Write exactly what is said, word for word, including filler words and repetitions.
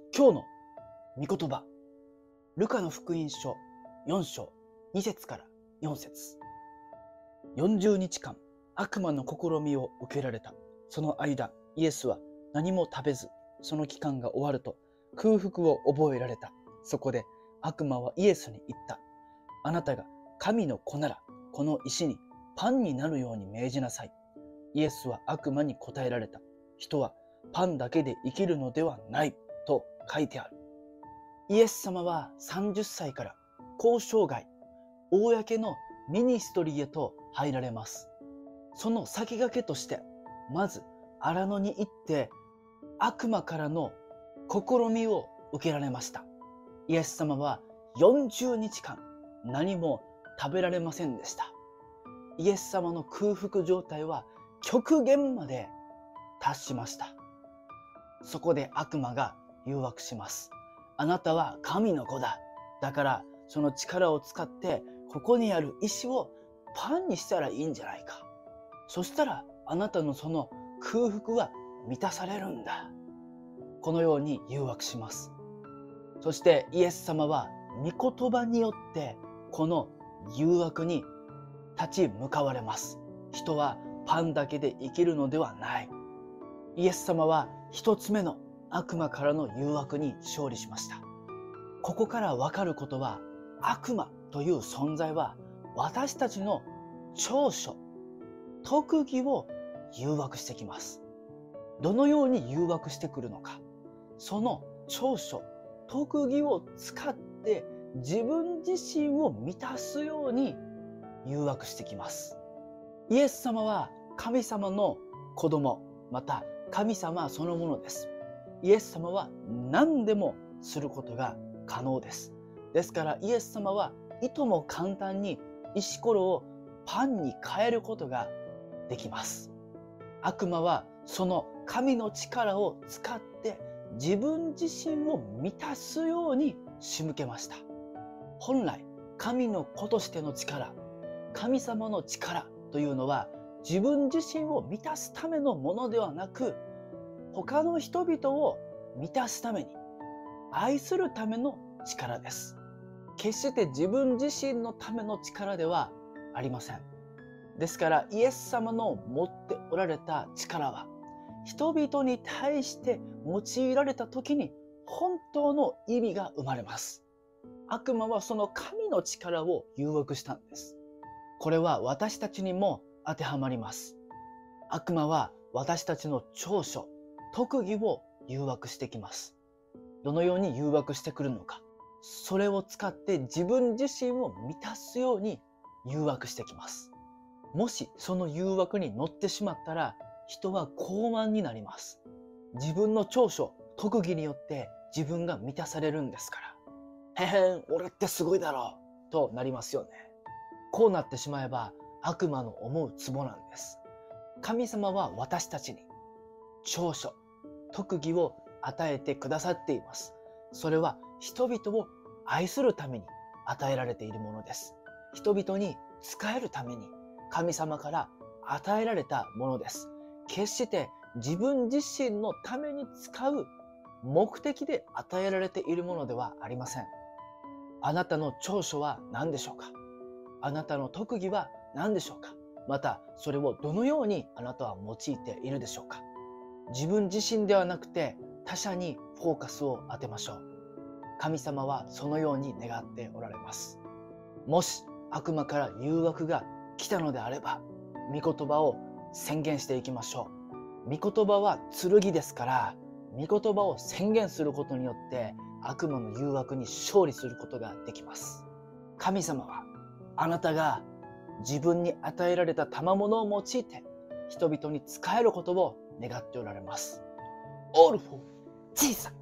今日の御言葉、ルカの福音書よん章に節からよん節。よんじゅうにちかん悪魔の試みを受けられた。その間、イエスは何も食べず、その期間が終わると空腹を覚えられた。そこで悪魔はイエスに言った。あなたが神の子なら、この石にパンになるように命じなさい。イエスは悪魔に答えられた。人はパンだけで生きるのではないと書いてある。イエス様はさんじゅっさいから交渉外、公のミニストリーへと入られます。その先駆けとして、まず荒野に行って悪魔からの試みを受けられました。イエス様はよんじゅうにちかん何も食べられませんでした。イエス様の空腹状態は極限まで達しました。そこで悪魔が誘惑します。あなたは神の子だ。だからその力を使ってここにある石をパンにしたらいいんじゃないか。そしたらあなたのその空腹は満たされるんだ。このように誘惑します。そしてイエス様は御言葉によってこの誘惑に立ち向かわれます。人はパンだけで生きるのではない。イエス様は一つ目の悪魔からの誘惑に勝利しました。ここからわかることは、悪魔という存在は私たちの長所、特技を誘惑してきます。どのように誘惑してくるのか。その長所、特技を使って自分自身を満たすように誘惑してきます。イエス様は神様の子供、また神様そのものです。イエス様は何でもすることが可能です。ですからイエス様はいとも簡単に石ころをパンに変えることができます。悪魔はその神の力を使って自分自身を満たすように仕向けました。本来神の子としての力、神様の力というのは自分自身を満たすためのものではなく、他の人々を満たすために、愛するための力です。決して自分自身のための力ではありません。ですからイエス様の持っておられた力は、人々に対して用いられた時に本当の意味が生まれます。悪魔はその神の力を誘惑したんです。これは私たちにも当てはまります。悪魔は私たちの長所、特技を誘惑してきます。どのように誘惑してくるのか。それを使って自分自身を満たすように誘惑してきます。もしその誘惑に乗ってしまったら、人は高慢になります。自分の長所、特技によって自分が満たされるんですから。へへん、俺ってすごいだろうとなりますよね。こうなってしまえば悪魔の思うツボなんです。神様は私たちに長所、特技を与えてくださっています。それは人々を愛するために与えられているものです。人々に仕えるために神様から与えられたものです。決して自分自身のために使う目的で与えられているものではありません。あなたの長所は何でしょうか？あなたの特技は何でしょうか？またそれをどのようにあなたは用いているでしょうか？自分自身ではなくて他者にフォーカスを当てましょう。神様はそのように願っておられます。もし悪魔から誘惑が来たのであれば、御言葉を宣言していきましょう。御言葉は剣ですから、御言葉を宣言することによって悪魔の誘惑に勝利することができます。神様はあなたが自分に与えられた賜物を用いて人々に仕えることを願っておられます。All for Jesus!